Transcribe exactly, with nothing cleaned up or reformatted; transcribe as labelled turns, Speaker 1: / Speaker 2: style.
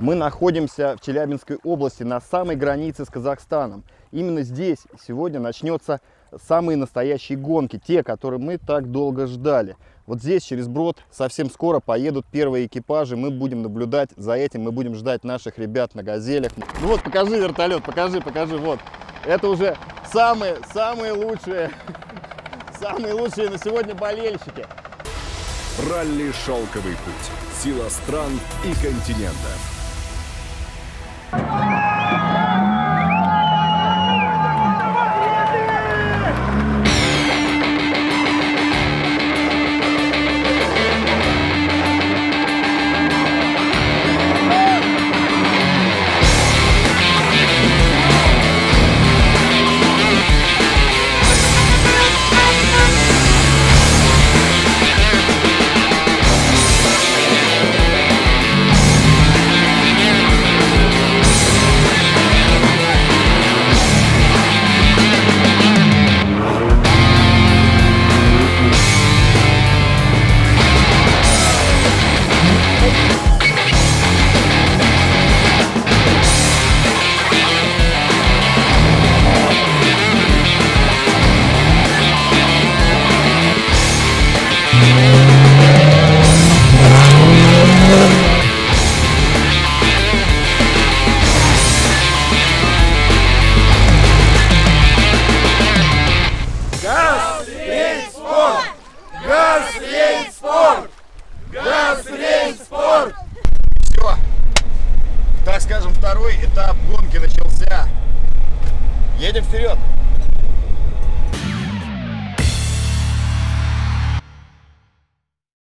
Speaker 1: Мы находимся в Челябинской области, на самой границе с Казахстаном. Именно здесь сегодня начнется самые настоящие гонки, те, которые мы так долго ждали. Вот здесь через брод совсем скоро поедут первые экипажи, мы будем наблюдать за этим, мы будем ждать наших ребят на газелях. Ну вот, покажи вертолет, покажи, покажи, вот. Это уже самые, самые лучшие, самые лучшие на сегодня болельщики.
Speaker 2: Ралли «Шелковый путь». Сила стран и континентов.
Speaker 1: Все, так скажем, второй этап гонки начался. Едем вперед.